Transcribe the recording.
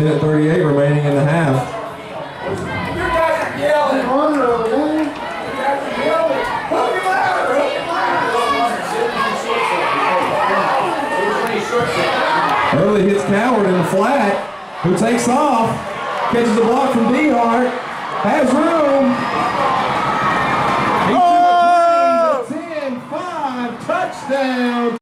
Minute 38 remaining in the half. You guys are yelling. Early hits Cowart in the flat, who takes off, catches the block from D-Hart, has room. He's to the 10-5 touchdown.